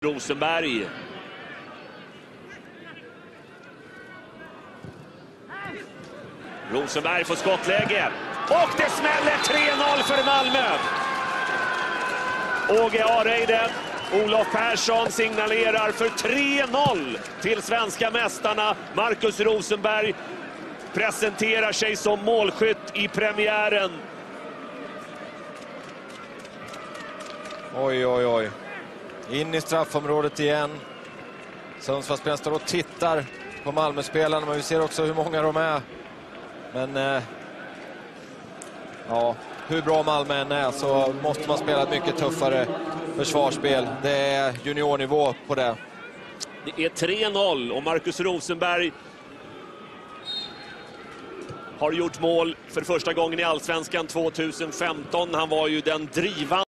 Rosenberg. Rosenberg får skottläge. Och det smäller 3-0 för Malmö. Åge Areide, Olof Persson signalerar för 3-0 till svenska mästarna. Marcus Rosenberg presenterar sig som målskytt i premiären. Oj, oj, oj. In i straffområdet igen. Sundsvallsspelaren står och tittar på Malmöspelarna, men vi ser också hur många de är. Men ja, hur bra Malmö än är så måste man spela ett mycket tuffare försvarsspel. Det är juniornivå på det. Det är 3-0 och Marcus Rosenberg har gjort mål för första gången i Allsvenskan 2015. Han var ju den drivande